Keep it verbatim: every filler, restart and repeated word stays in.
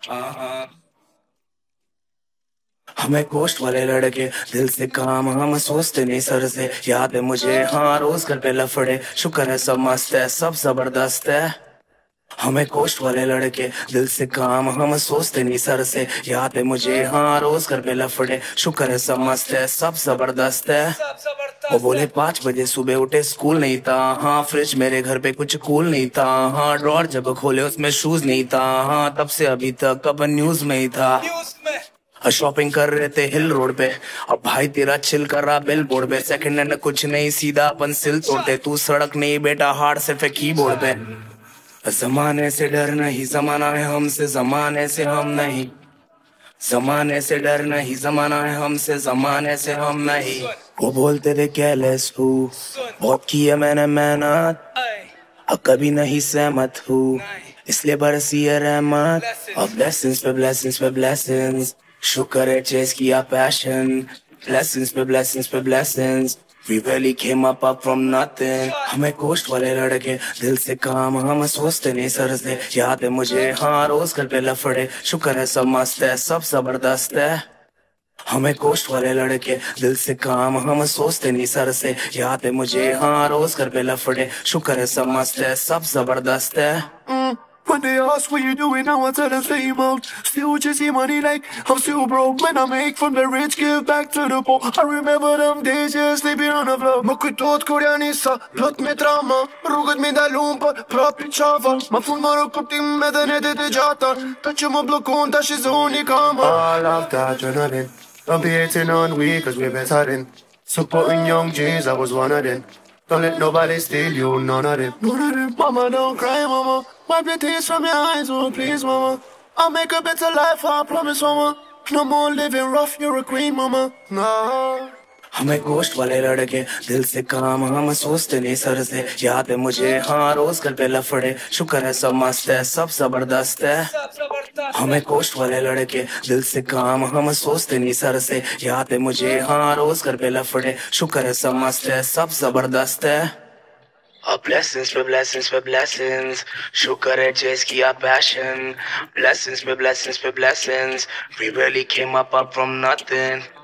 हमें कोस्ट वाले लड़के दिल से काम हम सोचते नहीं सर से। याद है मुझे हाँ रोज घर पे लफड़े, शुक्र है सब मस्त है सब जबरदस्त है। हमें कोस्ट वाले लड़के दिल से काम हम सोचते नहीं सर से। याद है मुझे हाँ रोज घर पे लफड़े, शुक्र है सब मस्त है सब जबरदस्त है। वो बोले पाँच बजे सुबह उठे स्कूल नहीं था, हाँ फ्रिज मेरे घर पे कुछ कूल नहीं था, हाँ ड्रॉर जब खोले उसमें शूज नहीं था, हाँ तब से अभी तक अपन न्यूज में ही था। शॉपिंग कर रहे थे हिल रोड पे, अब भाई तेरा चिल कर रहा बिल बोर्ड पे। सेकंड हैंड कुछ नहीं सीधा अपन सिल तोड़ते, तू सड़क नहीं बेटा हार्ड सिर्फ है कीबोर्ड पे। जमाने से डर नहीं जमाना है हमसे, जमाने से हम नहीं। जमाने से डर नहीं जमाना है हमसे, जमाने से हम नहीं। वो बोलते थे केयरलेस हूँ, बहुत किया मैंने मेहनत, अब कभी नहीं सहमत हूँ, इसलिए बरसी है रहमत। और ब्लेसिंग्स पे ब्लेसिंग्स पे ब्लेसिंग्स, शुक्र है चेस किया पैशन। ब्लेसिंग्स पे ब्लेसिंग्स पे ब्लेसिंग्स, we really came up up from nothing। हमें कोस्ट वाले लड़के दिल से काम हम सोचते नहीं सर से। याद है मुझे हाँ रोज घर पे लफड़े, शुक्र है सब मस्त है सब जबरदस्त है। हमें कोस्ट वाले लड़के दिल से काम हम सोचते नहीं सर से। याद है मुझे हाँ रोज घर पे लफड़े, शुक्र है सब मस्त है सब जबरदस्त है। Mm. When they ask what you doing, now I tell them fame out. Still chasing money like I'm still broke. When I make from the rich, give back to the poor. I remember them days, yeah, sleeping on the floor. Më kujtohet kur janë isa, plot me drama. Rrugët me ndalun për prapi qava. Ma fund marrë kuptim edhe netet e gjata. Ta që më blokon, ta shi zoni kama. All of that adrenaline, don't be hating on we, cause we're better. Supporting young G's, I was one of them. Don't let nobody steal you, none of them. None of them. Mama, don't cry, mama. Wipe your tears from your eyes, oh please, mama. I'll make a better life, I promise, mama. No more living rough, you're a queen, mama. No. हमें coast वाले लड़के दिल से काम हम सोचते नहीं sir से। याद है मुझे हाँ रोज घर पे लफड़े, शुक्र है सब मस्त है सब जबरदस्त है। हमें कोस्ट वाले लड़के दिल से काम हम सोचते नहीं सर से। याद है मुझे हाँ रोज घर पे लफड़े, शुक्र है सब मस्त है सब जबरदस्त है। अब blessings पे blessings पे blessings, शुक्र है चेस किया passion। Blessings पे blessings पे blessings, we really came up up from nothing।